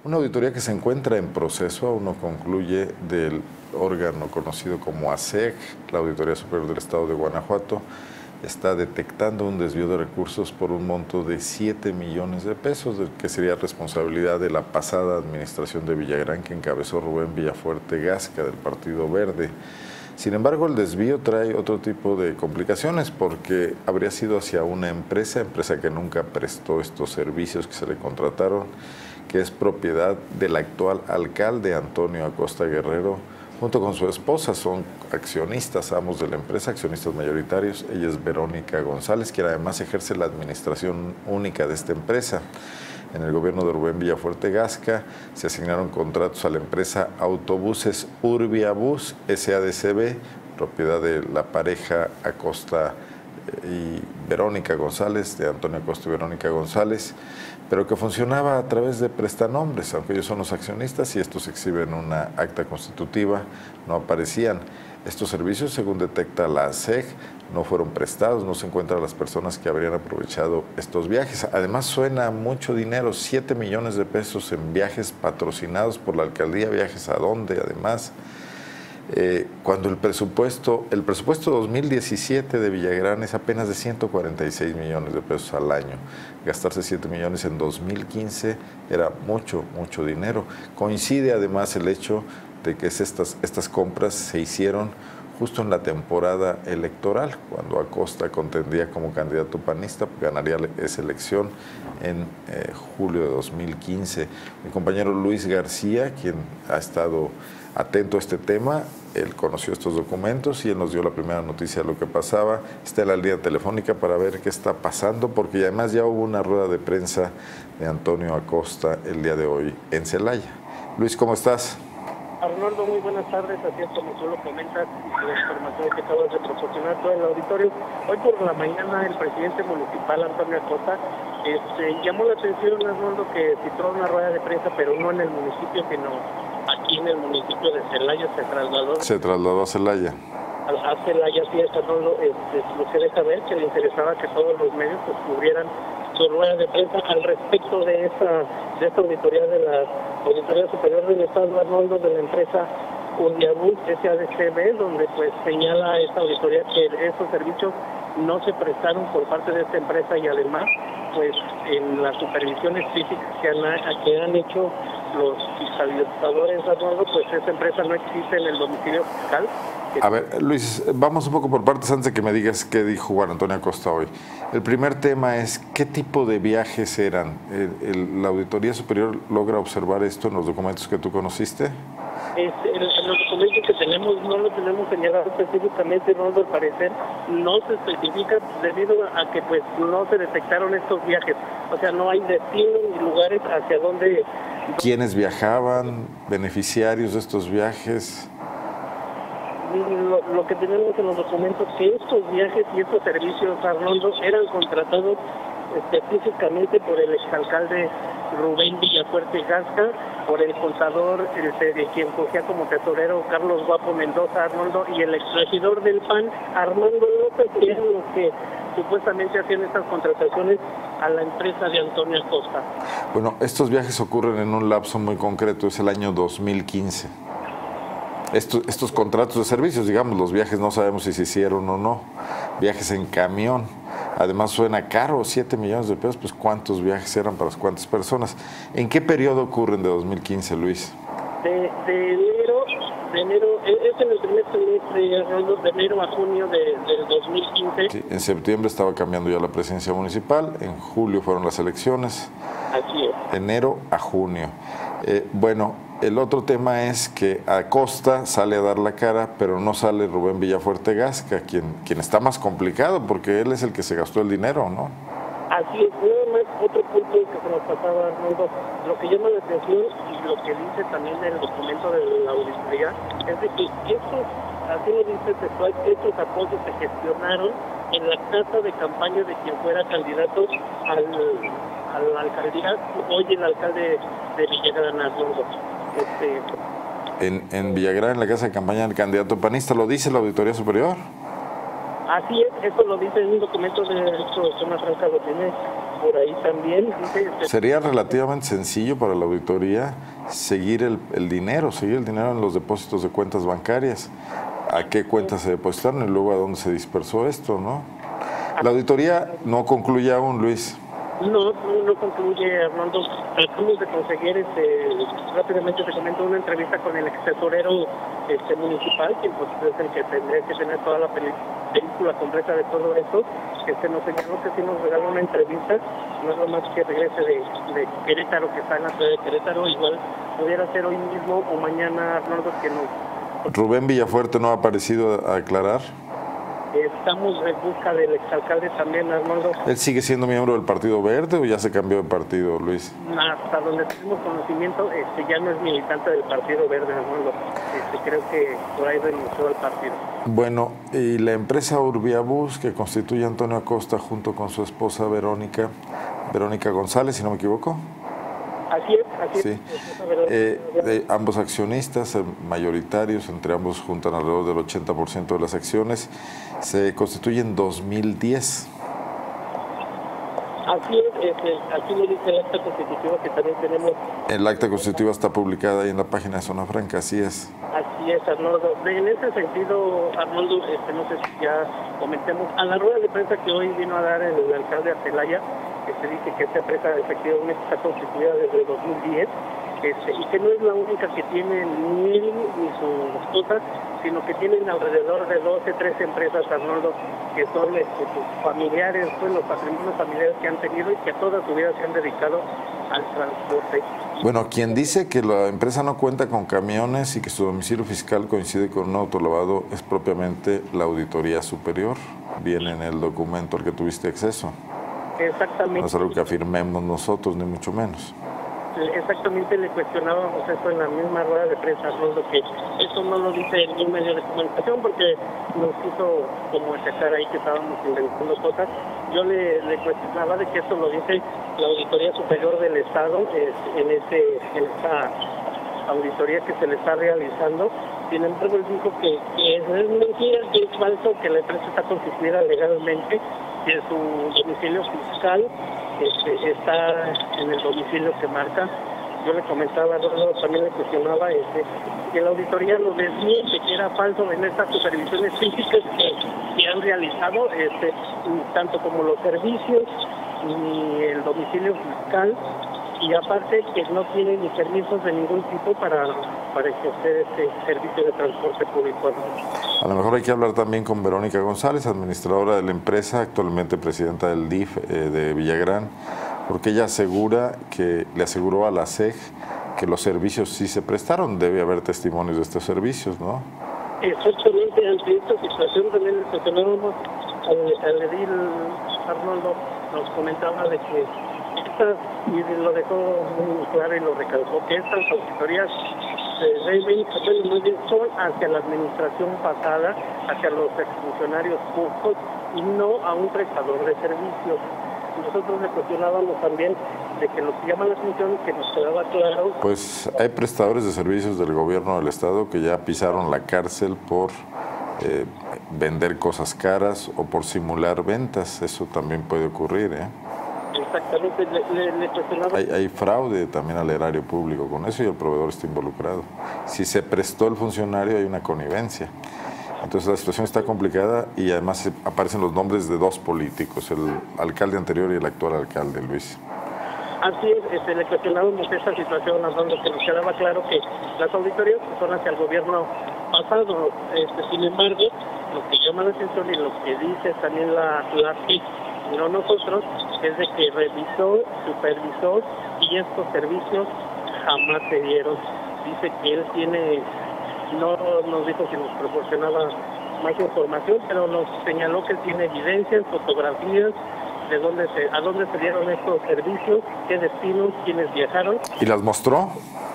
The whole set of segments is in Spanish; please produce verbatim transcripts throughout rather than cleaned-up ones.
Una auditoría que se encuentra en proceso, aún no concluye, del órgano conocido como A S E G, la Auditoría Superior del Estado de Guanajuato, está detectando un desvío de recursos por un monto de siete millones de pesos, que sería responsabilidad de la pasada administración de Villagrán, que encabezó Rubén Villafuerte Gasca, del Partido Verde. Sin embargo, el desvío trae otro tipo de complicaciones, porque habría sido hacia una empresa, empresa que nunca prestó estos servicios que se le contrataron, que es propiedad del actual alcalde Antonio Acosta Guerrero, junto con su esposa. Son accionistas, amos de la empresa, accionistas mayoritarios. Ella es Verónica González, quien además ejerce la administración única de esta empresa. En el gobierno de Rubén Villafuerte Gasca se asignaron contratos a la empresa Autobuses Urbiabús S A D C B, propiedad de la pareja Acosta y Verónica González, de Antonio Acosta y Verónica González, pero que funcionaba a través de prestanombres, aunque ellos son los accionistas y estos exhiben una acta constitutiva, no aparecían. Estos servicios, según detecta la A S E G, no fueron prestados, no se encuentran las personas que habrían aprovechado estos viajes. Además, suena mucho dinero, siete millones de pesos en viajes patrocinados por la alcaldía. ¿Viajes a dónde? Además, eh, cuando el presupuesto, el presupuesto dos mil diecisiete de Villagrán es apenas de ciento cuarenta y seis millones de pesos al año. Gastarse siete millones en dos mil quince era mucho, mucho dinero. Coincide además el hecho de que estas, estas compras se hicieron justo en la temporada electoral, cuando Acosta contendía como candidato panista, ganaría esa elección en eh, julio de dos mil quince. Mi compañero Luis García, quien ha estado atento a este tema, él conoció estos documentos y él nos dio la primera noticia de lo que pasaba. Está en la línea telefónica para ver qué está pasando, porque además ya hubo una rueda de prensa de Antonio Acosta el día de hoy en Celaya. Luis, ¿cómo estás? Arnoldo, muy buenas tardes. Así es como tú lo comentas, la información que acabas de proporcionar todo el auditorio. Hoy por la mañana el presidente municipal, Antonio Acosta, este, llamó la atención, Arnoldo, que citó una rueda de prensa, pero no en el municipio, sino aquí en el municipio de Celaya. Se trasladó. Se trasladó a Celaya. A, a Celaya, sí, Arnoldo, este, lo que deja ver que le interesaba que todos los medios pues, cubrieran su rueda de prensa al respecto de esta, de esta auditoría de la Auditoría Superior del Estado, Arnoldo, de la empresa Urbiabús S A D C B, donde pues señala esta auditoría que esos servicios no se prestaron por parte de esta empresa y además pues en las supervisiones físicas que han, que han hecho los fiscalizadores, Arnoldo, pues esta empresa no existe en el domicilio fiscal. A ver, Luis, vamos un poco por partes antes de que me digas qué dijo Juan Antonio Acosta hoy. El primer tema es, ¿qué tipo de viajes eran? ¿El, el, ¿La Auditoría Superior logra observar esto en los documentos que tú conociste? Es, en, en los documentos que tenemos no lo tenemos señalado específicamente, no, al parecer no se especifica debido a que pues no se detectaron estos viajes. O sea, no hay destinos ni lugares hacia donde... ¿Quiénes viajaban? ¿Beneficiarios de estos viajes? Lo, lo que tenemos en los documentos que estos viajes y estos servicios, Arnoldo, eran contratados específicamente por el exalcalde Rubén Villafuerte Gasca, por el contador este, de quien cogía como tesorero Carlos Guapo Mendoza, Arnoldo, y el exregidor del P A N, Armando López, que eran los que supuestamente hacían estas contrataciones a la empresa de Antonio Acosta. Bueno, estos viajes ocurren en un lapso muy concreto, es el año dos mil quince. Estos, estos contratos de servicios, digamos, los viajes no sabemos si se hicieron o no, viajes en camión, además suena caro, siete millones de pesos, pues ¿cuántos viajes eran para cuántas personas? ¿En qué periodo ocurren de dos mil quince, Luis? De, de enero, de enero, es en el primer semestre, de enero a junio de, del dos mil quince. Sí, en septiembre estaba cambiando ya la presidencia municipal, en julio fueron las elecciones. Así es. Enero a junio. Eh, bueno, el otro tema es que Acosta sale a dar la cara, pero no sale Rubén Villafuerte Gasca, quien, quien está más complicado, porque él es el que se gastó el dinero, ¿no? Así es, nada más otro punto que se nos pasaba, Arnoldo, lo que llama la atención y lo que dice también el documento de la auditoría, es de que estos, así lo dice textual, estos apoyos se gestionaron en la casa de campaña de quien fuera candidato al, a la alcaldía, hoy el alcalde de Villagrán, Arnoldo. Este, en, en Villagrán, en la casa de campaña del candidato panista, ¿lo dice la Auditoría Superior? Así es, Eso lo dice en un documento de Zona Franca, lo tiene por ahí también. Dice, Sería relativamente sencillo para la auditoría seguir el, el dinero, seguir el dinero en los depósitos de cuentas bancarias. ¿A qué cuentas se depositaron y luego a dónde se dispersó esto, no? La auditoría no concluye aún, Luis. No, no, no concluye, Armando. Tratamos de conseguir, este, rápidamente te comento, una entrevista con el ex tesorero este, municipal, que pues, es el que tendría que tener toda la película completa de todo esto. Este, nos señaló que si nos regala una entrevista, no es lo más que regrese de, de Querétaro, que está en la ciudad de Querétaro, igual pudiera ser hoy mismo o mañana, Armando, que nos... ¿Rubén Villafuerte no ha aparecido a aclarar? Estamos en busca del exalcalde también, Armando. ¿Él sigue siendo miembro del Partido Verde o ya se cambió de partido, Luis? Hasta donde tenemos conocimiento, este, ya no es militante del Partido Verde, Armando. Este, creo que por ahí renunció al partido. Bueno, y la empresa Urbiabus, que constituye Antonio Acosta junto con su esposa Verónica, Verónica González, si no me equivoco. Así es, así sí. es. Eh, de ambos accionistas mayoritarios, entre ambos juntan alrededor del ochenta por ciento de las acciones, se constituye en dos mil diez. Así es, este, así lo dice el acta constitutiva que también tenemos. El acta constitutiva está publicada ahí en la página de Zona Franca, así es. Así es, Arnoldo. En ese sentido, Arnoldo, este, no sé si ya comentemos, a la rueda de prensa que hoy vino a dar el alcalde Arcelaya, que se dice que esta empresa efectivamente está constituida desde dos mil diez, este, y que no es la única que tiene ni él ni su esposa, sino que tienen alrededor de doce, trece empresas, Arnoldo, que son este, sus familiares, pues los patrimonios familiares que han tenido y que toda su vida se han dedicado al transporte. Bueno, quien dice que la empresa no cuenta con camiones y que su domicilio fiscal coincide con un autolavado es propiamente la Auditoría Superior. Viene en el documento al que tuviste acceso. Exactamente. No es algo que afirmemos nosotros, ni mucho menos. Exactamente, le cuestionábamos eso en la misma rueda de prensa, Arnoldo, que eso no lo dice ningún medio de comunicación porque nos quiso como atacar ahí que estábamos inventando cosas. Yo le, le cuestionaba de que eso lo dice la Auditoría Superior del Estado es, en, ese, en esa auditoría que se le está realizando. Sin embargo, él dijo que, que es mentira, que es falso, que la empresa está constituida legalmente, que su domicilio fiscal este, está en el domicilio que marca. Yo le comentaba, también le cuestionaba este, que la auditoría lo desmiente, que era falso en estas supervisiones físicas que, que han realizado, este, tanto como los servicios ni el domicilio fiscal, y aparte que no tiene ni permisos de ningún tipo para, para ejercer este servicio de transporte público. A lo mejor hay que hablar también con Verónica González, administradora de la empresa, actualmente presidenta del D I F eh, de Villagrán, porque ella asegura que le aseguró a la S E G que los servicios sí se prestaron. Debe haber testimonios de estos servicios, ¿no? Exactamente, ante esta situación también le cuestionábamos al, al edil Arnoldo, nos comentaba de que estas, y lo dejó muy claro y lo recalcó, que estas auditorías se deben, son hacia la administración pasada, hacia los exfuncionarios públicos y no a un prestador de servicios. Nosotros le cuestionábamos también de que lo que llama la atención, que nos quedaba claro... Pues hay prestadores de servicios del gobierno del estado que ya pisaron la cárcel por eh, vender cosas caras o por simular ventas. Eso también puede ocurrir, ¿eh? Exactamente, le, le, le cuestionaba... Hay, hay fraude también al erario público con eso y el proveedor está involucrado. Si se prestó el funcionario hay una connivencia. Entonces la situación está complicada y además aparecen los nombres de dos políticos, el alcalde anterior y el actual alcalde, Luis. Así es, este, le cuestionábamos esta situación, donde que nos quedaba claro que las auditorías son hacia el gobierno pasado. Este, sin embargo, lo que llama la atención y lo que dice también la, la P I C, no nosotros, es de que revisó, supervisó y estos servicios jamás se dieron. Dice que él tiene... No nos dijo que nos proporcionaba más información, pero nos señaló que tiene evidencias, fotografías, de dónde se, a dónde se dieron estos servicios, qué destinos, quiénes viajaron. ¿Y las mostró?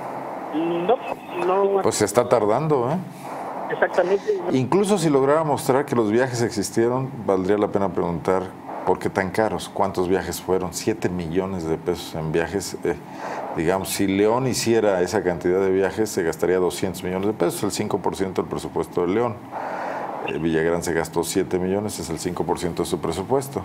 No, no. Pues se está tardando, ¿eh? Exactamente. Incluso si lograra mostrar que los viajes existieron, valdría la pena preguntar por qué tan caros, cuántos viajes fueron, siete millones de pesos en viajes. Eh, digamos, si León hiciera esa cantidad de viajes, se gastaría doscientos millones de pesos, el cinco por ciento del presupuesto de León. eh, Villagrán se gastó siete millones, es el cinco por ciento de su presupuesto.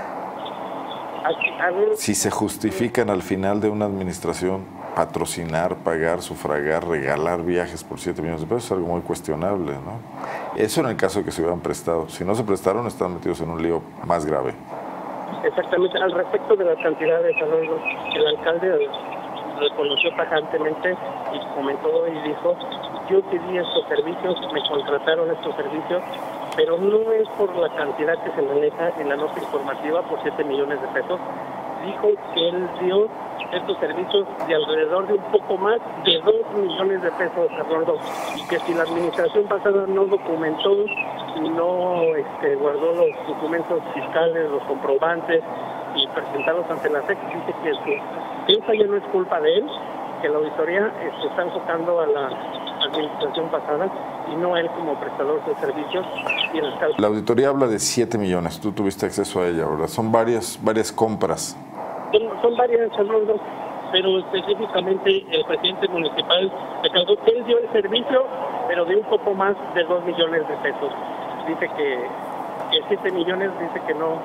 Si se justifican al final de una administración patrocinar, pagar, sufragar, regalar viajes por siete millones de pesos, es algo muy cuestionable, ¿no? Eso en el caso de que se hubieran prestado. Si no se prestaron, están metidos en un lío más grave. Exactamente. Al respecto de las cantidades, el alcalde reconoció tajantemente y comentó y dijo: yo pedí estos servicios, me contrataron estos servicios, pero no es por la cantidad que se maneja en la nota informativa por siete millones de pesos. Dijo que él dio estos servicios de alrededor de un poco más de dos millones de pesos, Arnoldo, y que si la administración pasada no documentó y no este, guardó los documentos fiscales, los comprobantes y presentarlos ante la S E C, dice que, su, que esa ya no es culpa de él, que la auditoría se está enfocando a la administración pasada y no a él como prestador de servicios. Y el alcalde... La auditoría habla de siete millones, tú tuviste acceso a ella, ¿verdad? Son varias, varias compras. Son, son varias, Arnoldo, pero específicamente el presidente municipal declaró que él dio el servicio, pero de un poco más de dos millones de pesos. Dice que, que siete millones, dice que no,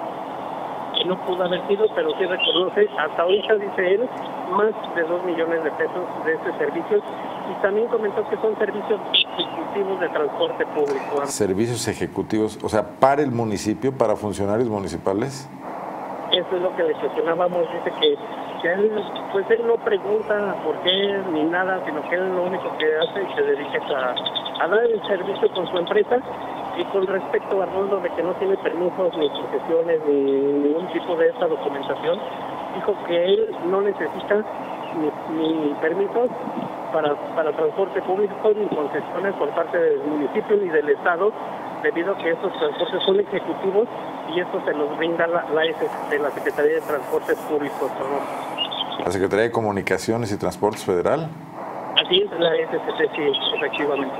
que no pudo haber sido, pero sí reconoce, hasta ahorita dice él, más de dos millones de pesos de este servicio. Y también comentó que son servicios ejecutivos de transporte público. Servicios ejecutivos, o sea, para el municipio, para funcionarios municipales. Eso es lo que le cuestionábamos, dice que, que él, pues él no pregunta por qué ni nada, sino que él lo único que hace es se dedica a, a dar el servicio con su empresa. Y con respecto a Arnoldo de que no tiene permisos ni concesiones ni ningún tipo de esa documentación, dijo que él no necesita ni, ni permisos para, para transporte público ni concesiones por parte del municipio ni del Estado, debido a que estos transportes son ejecutivos y esto se los brinda la, la, de la Secretaría de Transportes Públicos, ¿no? ¿La Secretaría de Comunicaciones y Transportes Federal? Así es, la S C T, sí, efectivamente.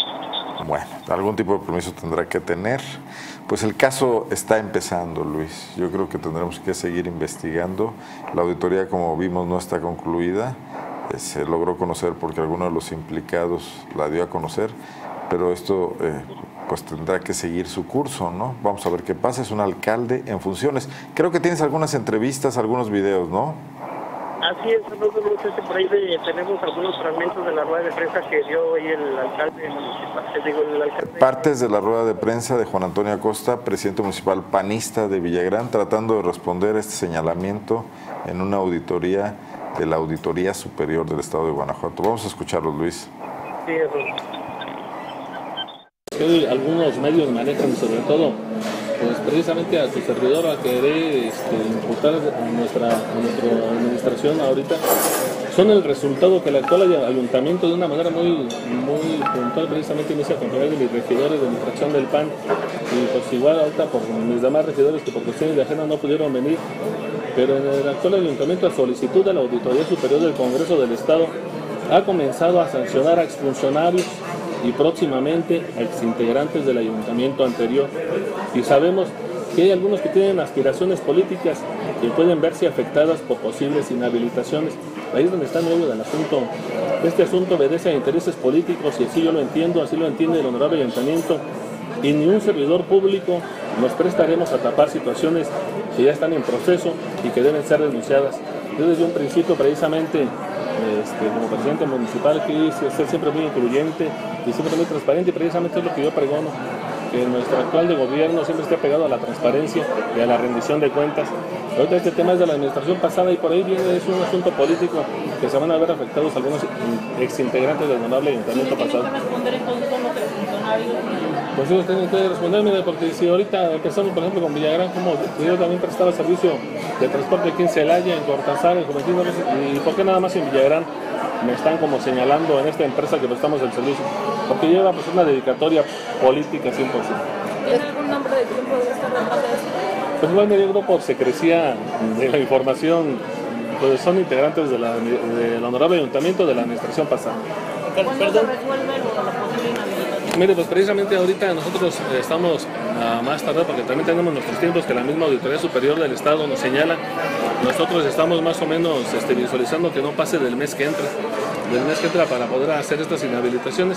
Bueno, algún tipo de permiso tendrá que tener. Pues el caso está empezando, Luis. Yo creo que tendremos que seguir investigando. La auditoría, como vimos, no está concluida. Se logró conocer porque alguno de los implicados la dio a conocer, pero esto eh, pues tendrá que seguir su curso, ¿no? Vamos a ver qué pasa. Es un alcalde en funciones. Creo que tienes algunas entrevistas, algunos videos, ¿no? Así es, nosotros por ahí de, tenemos algunos fragmentos de la rueda de prensa que dio hoy el alcalde municipal, digo, el alcalde... Partes de la rueda de prensa de Juan Antonio Acosta, presidente municipal panista de Villagrán, tratando de responder a este señalamiento en una auditoría de la Auditoría Superior del Estado de Guanajuato. Vamos a escucharlos, Luis. Sí, eso. Que algunos medios manejan, sobre todo, pues precisamente a su servidor, a querer este, imputar a nuestra, a nuestra administración ahorita, son el resultado que el actual ayuntamiento, de una manera muy, muy puntual, precisamente inicia con de mis regidores de mi fracción del P A N, y pues igual ahorita por mis demás regidores que por cuestiones de agenda no pudieron venir, pero en el actual ayuntamiento, a solicitud de la Auditoría Superior del Congreso del Estado, ha comenzado a sancionar a exfuncionarios y próximamente a exintegrantes del ayuntamiento anterior. Y sabemos que hay algunos que tienen aspiraciones políticas que pueden verse afectadas por posibles inhabilitaciones. Ahí es donde está el medio del asunto. Este asunto obedece a intereses políticos y así yo lo entiendo, así lo entiende el honorable ayuntamiento. Y ni un servidor público nos prestaremos a tapar situaciones que ya están en proceso y que deben ser denunciadas. Yo desde un principio precisamente Este, como presidente municipal quise ser siempre muy incluyente y siempre muy transparente, y precisamente es lo que yo pregono, que nuestro actual de gobierno siempre esté pegado a la transparencia y a la rendición de cuentas. Ahorita este tema es de la administración pasada y por ahí viene, es un asunto político que se van a ver afectados algunos exintegrantes del honorable ayuntamiento pasado. ¿Tienen que responder entonces con los funcionarios? Pues ellos tienen que responderme, porque si ahorita empezamos por ejemplo con Villagrán, como yo también prestaba servicio de transporte aquí en Celaya, en Cortázar, en Juventino, y por qué nada más en Villagrán me están como señalando en esta empresa que prestamos el servicio, porque lleva pues una dedicatoria política cien por ciento. ¿Tiene algún nombre de quién podría estar detrás de eso? Pues igual me dio por secrecía de la información, pues son integrantes de la, del honorable ayuntamiento de la administración pasada. ¿Cuándo se resuelve la posible inhabilitación? Mire, pues precisamente ahorita nosotros estamos a más tardar, porque también tenemos nuestros tiempos que la misma Auditoría Superior del Estado nos señala. Nosotros estamos más o menos este, visualizando que no pase del mes que entra, del mes que entra para poder hacer estas inhabilitaciones.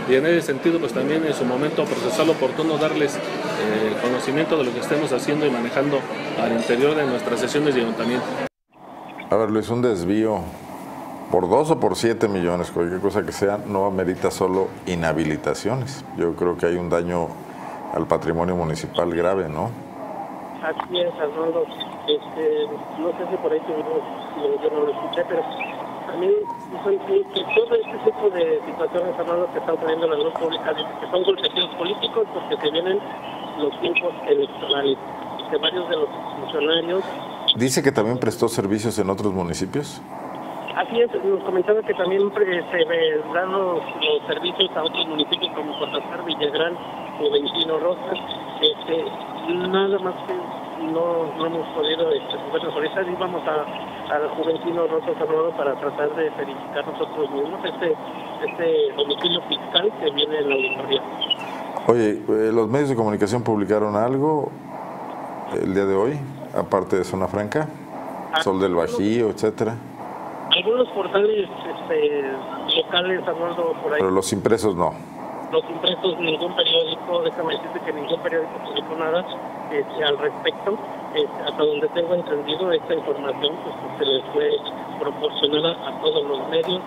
y en ese sentido pues también en su momento procesal oportuno darles eh, conocimiento de lo que estemos haciendo y manejando al interior de nuestras sesiones de ayuntamiento. A ver, Luis, un desvío por dos o por siete millones, cualquier cosa que sea, no amerita solo inhabilitaciones. Yo creo que hay un daño al patrimonio municipal grave, ¿no? Así es, Arnoldo. Este, no sé si por ahí yo, yo no lo escuché, pero también son, que todo este tipo de situaciones, Arnoldo, que están poniendo en la luz pública, que son golpecitos políticos porque se vienen los tiempos electorales y que varios de los funcionarios... Dice que también prestó servicios en otros municipios. Así es, nos comentaba que también se dan los, los servicios a otros municipios como Cortázar, Villagrán, Juventino Rosas. Este, nada más que no, no hemos podido, este, bueno, ahorita íbamos a, a Juventino Rosas Arnoldo para tratar de verificar nosotros mismos este, este domicilio fiscal que viene en la auditoría. Oye, eh, ¿los medios de comunicación publicaron algo el día de hoy, aparte de Zona Franca? Ah, Sol del Bajío, etcétera. Algunos portales este, locales, Arnoldo, por ahí. Pero los impresos no. Los impresos, ningún periódico, déjame decirte que ningún periódico publicó nada este, al respecto. Este, hasta donde tengo entendido, esta información pues, se les fue proporcionada a todos los medios.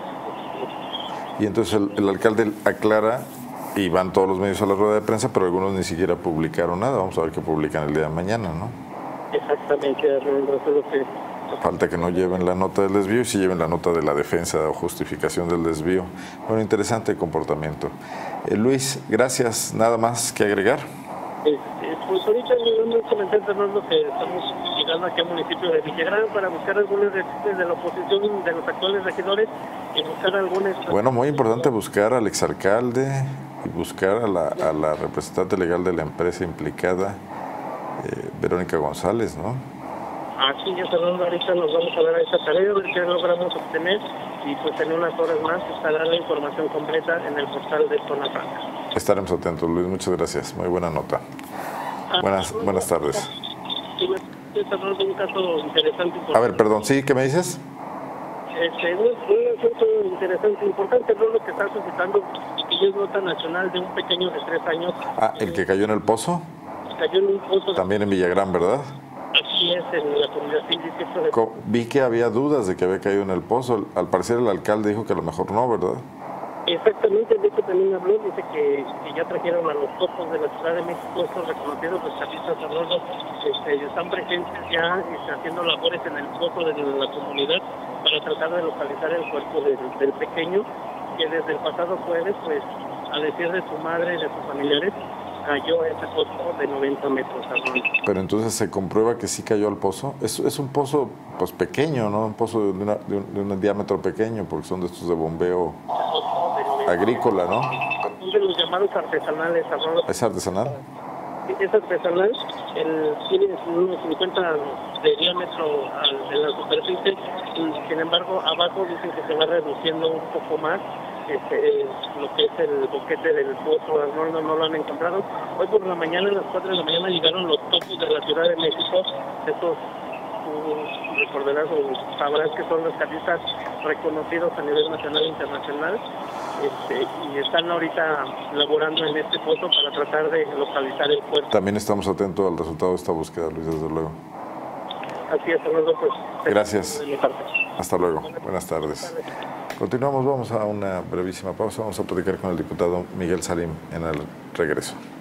Y entonces el, el alcalde aclara y van todos los medios a la rueda de prensa, pero algunos ni siquiera publicaron nada. Vamos a ver qué publican el día de mañana, ¿no? Exactamente, Arnoldo, eso es lo que... Falta que no lleven la nota del desvío y sí lleven la nota de la defensa o justificación del desvío. Bueno, interesante comportamiento. Eh, Luis, gracias. ¿Nada más que agregar? Eh, eh, pues ahorita yo comenté, Fernando, que estamos llegando aquí al municipio de Villagrán para buscar algunas de, de la oposición, de los actuales regidores, y buscar algunas... Bueno, muy importante buscar al exalcalde y buscar a la, a la representante legal de la empresa implicada, eh, Verónica González, ¿no? Así ya, Fernando, ahorita nos vamos a dar a esa tarea, a ver qué logramos obtener, y pues en unas horas más estará la información completa en el portal de Zona Franca. Estaremos atentos, Luis, muchas gracias, muy buena nota. Buenas, buenas tardes. Sí, Fernando, un caso interesante. A ver, perdón, ¿sí? ¿Qué me dices? Este, un, un asunto interesante, importante, ¿no? Lo que está suscitando y que ya es nota nacional de un pequeño de tres años. Ah, ¿el que cayó en el pozo? Cayó en un pozo. También en Villagrán, ¿verdad? Así es, en la comunidad civil. De... Vi que había dudas de que había caído en el pozo. Al parecer el alcalde dijo que a lo mejor no, ¿verdad? Exactamente, de hecho también habló, dice que, que ya trajeron a los topos de la Ciudad de México, estos reconocidos rescatistas Arnoldo, este, están presentes ya este, haciendo labores en el pozo de la comunidad para tratar de localizar el cuerpo del, del pequeño, que desde el pasado jueves, pues, a decir de su madre y de sus familiares, cayó a ese pozo de noventa metros. Arnoldo. Pero entonces se comprueba que sí cayó al pozo. Es, es un pozo pues pequeño, ¿no? Un pozo de, una, de, un, de un diámetro pequeño, porque son de estos de bombeo agrícola, ¿no? Son de los llamados artesanales, Arnoldo. ¿Es artesanal? Es artesanal, el, tiene unos cincuenta de diámetro al, en la superficie, y sin embargo abajo dicen que se va reduciendo un poco más. Este, lo que es el boquete del pozo, Arnoldo, no lo han encontrado. Hoy por la mañana, a las cuatro de la mañana, llegaron los topos de la Ciudad de México. Estos, tú recordarás o sabrás que son los rescatistas reconocidos a nivel nacional e internacional. Este, y están ahorita laborando en este pozo para tratar de localizar el cuerpo. También estamos atentos al resultado de esta búsqueda, Luis, desde luego. Así es, Arnoldo, pues. Gracias. Hasta luego. Buenas tardes. Continuamos, vamos a una brevísima pausa. Vamos a platicar con el diputado Miguel Salim en el regreso.